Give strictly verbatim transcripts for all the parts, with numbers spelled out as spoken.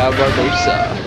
Barbosa, Barbosa.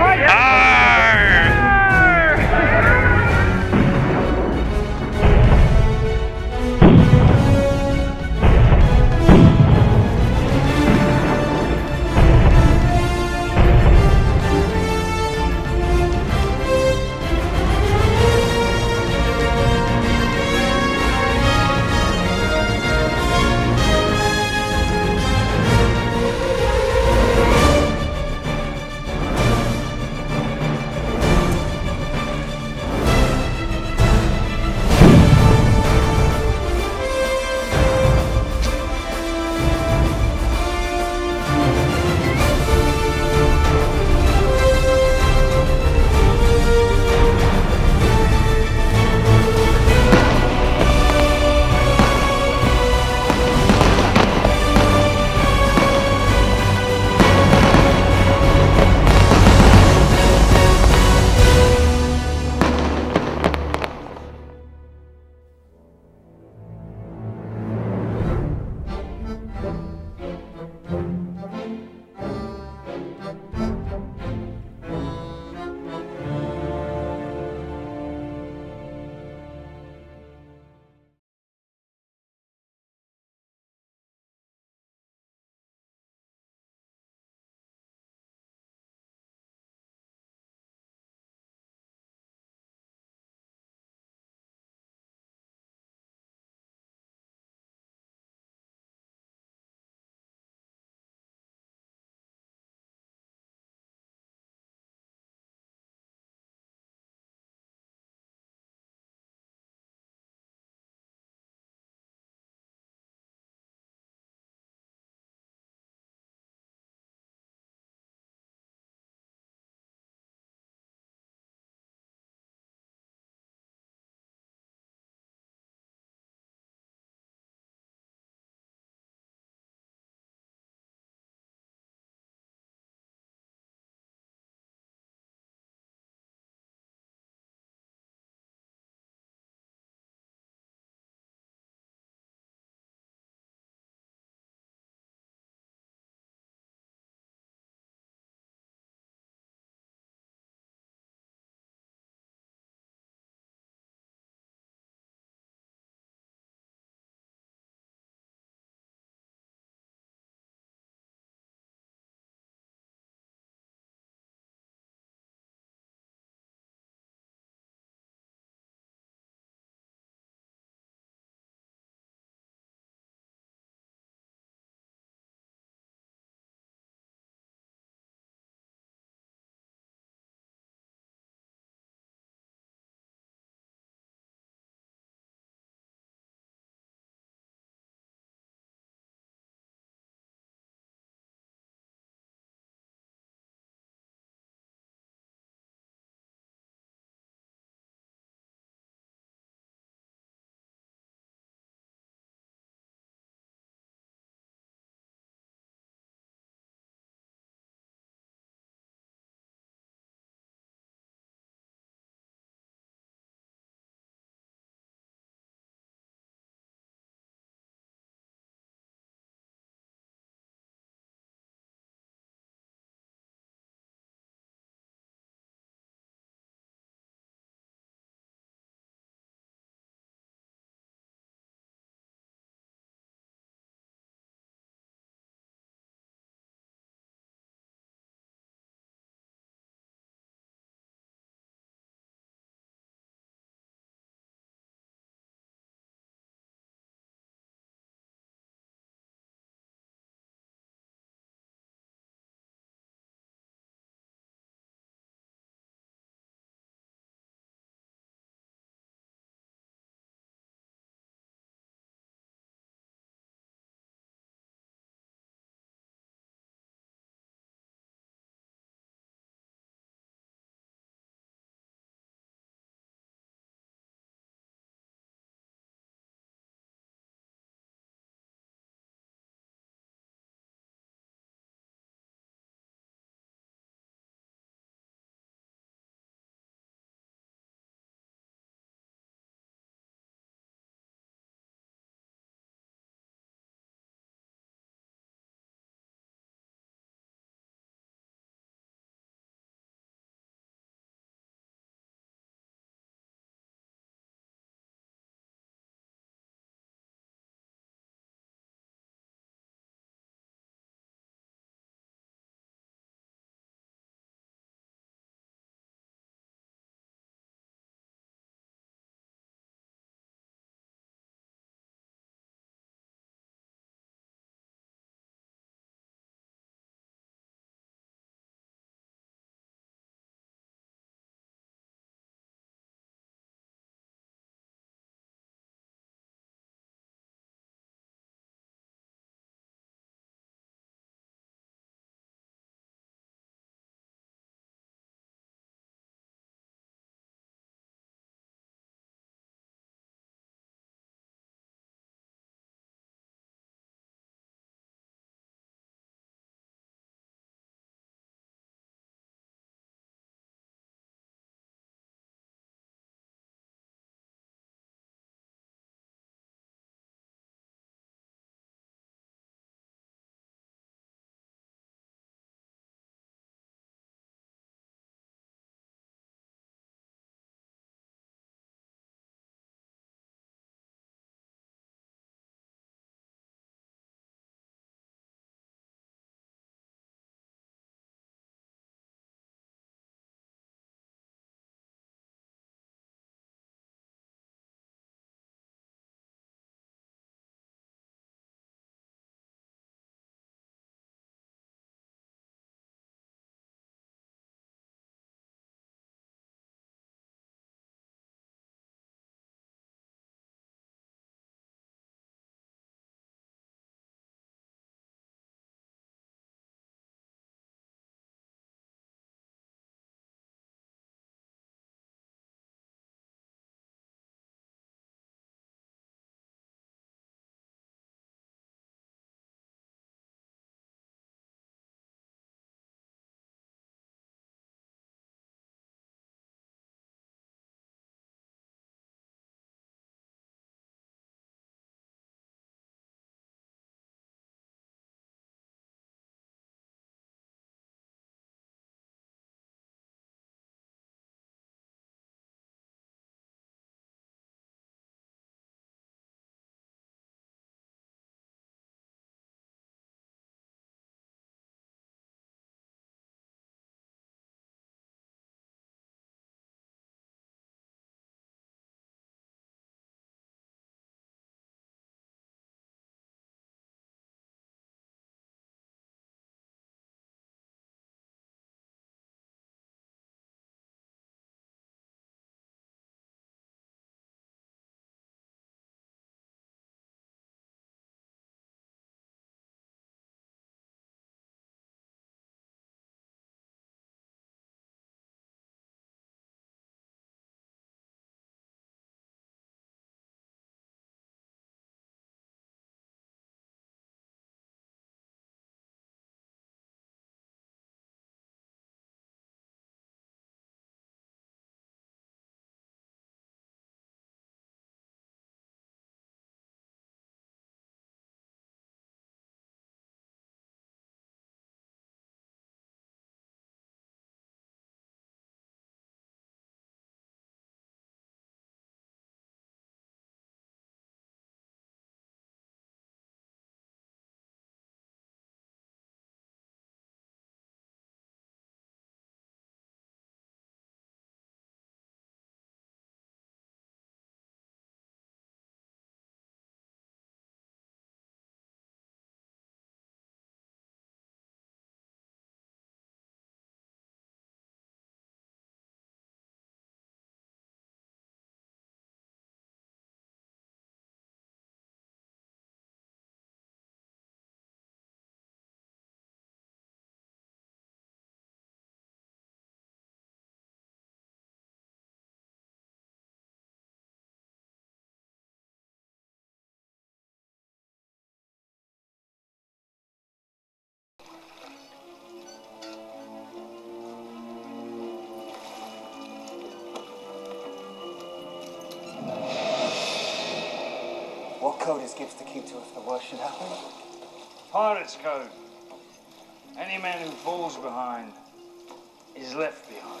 code is gives the key to if the worst should happen? Pirate's code. Any man who falls behind is left behind.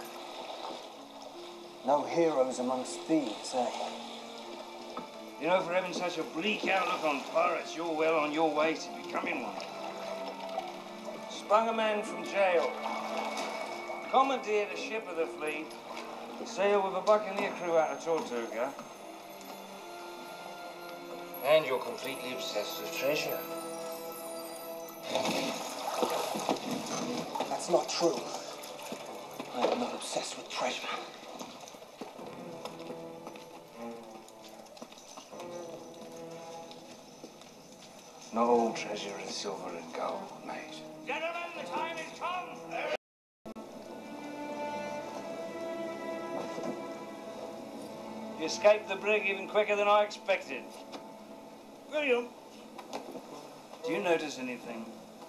No heroes amongst thieves, eh? You know, for having such a bleak outlook on pirates, you're well on your way to becoming one. Sprung a man from jail. Commandeered a ship of the fleet. Sailed with a buccaneer crew out of Tortuga. And you're completely obsessed with treasure. That's not true. I am not obsessed with treasure. Not all treasure is silver and gold, mate. Gentlemen, the time has come! You escaped the brig even quicker than I expected. William, do you notice anything?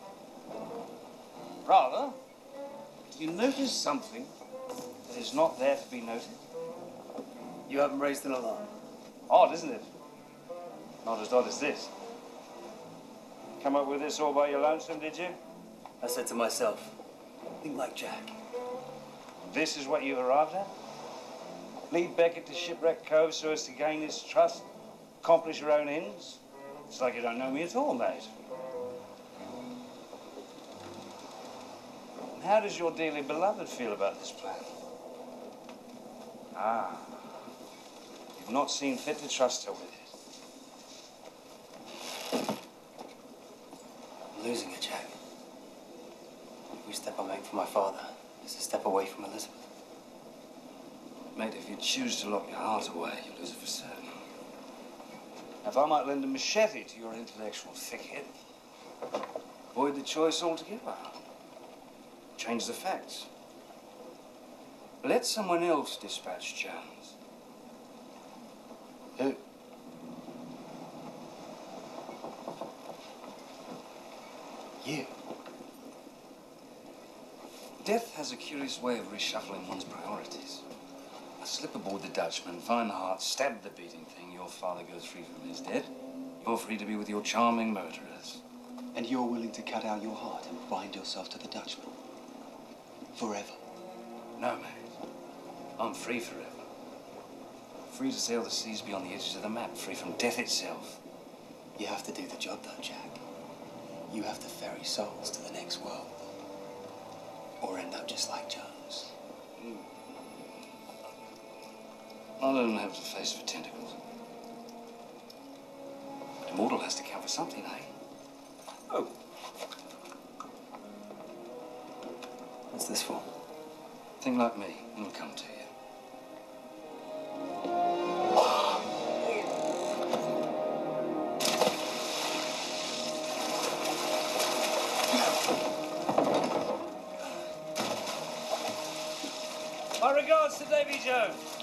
Rather, do you notice something that is not there to be noted? You haven't raised an alarm. Odd, isn't it? Not as odd as this. Come up with this all by your lonesome, did you? I said to myself, think like Jack. This is what you've arrived at? Lead Beckett to Shipwreck Cove so as to gain his trust, accomplish your own ends? It's like you don't know me at all, mate. And how does your dearly beloved feel about this plan? Ah, you've not seen fit to trust her with it. I'm losing it, Jack. Every step I make for my father is a step away from Elizabeth. Mate, if you choose to lock your heart away, you'll lose it for certain. If I might lend a machete to your intellectual thickhead, avoid the choice altogether. Change the facts. Let someone else dispatch Jones. Who? You. Death has a curious way of reshuffling one's priorities. I slip aboard the Dutchman, find the heart, stab the beating thing, your father goes free from his dead. You're free to be with your charming murderers. And you're willing to cut out your heart and bind yourself to the Dutchman? Forever? No, mate. I'm free forever. Free to sail the seas beyond the edges of the map, free from death itself. You have to do the job, though, Jack. You have to ferry souls to the next world. Or end up just like Jones. Mm. I don't have the face for tentacles. But immortal has to count for something, eh? Oh. What's this for? Think like me, and it'll come to you. My regards to Davy Jones.